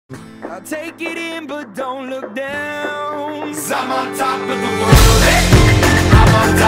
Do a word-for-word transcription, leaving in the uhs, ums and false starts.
I'll take it in, but don't look down. 'Cause I'm on top of the world, hey! I'm on top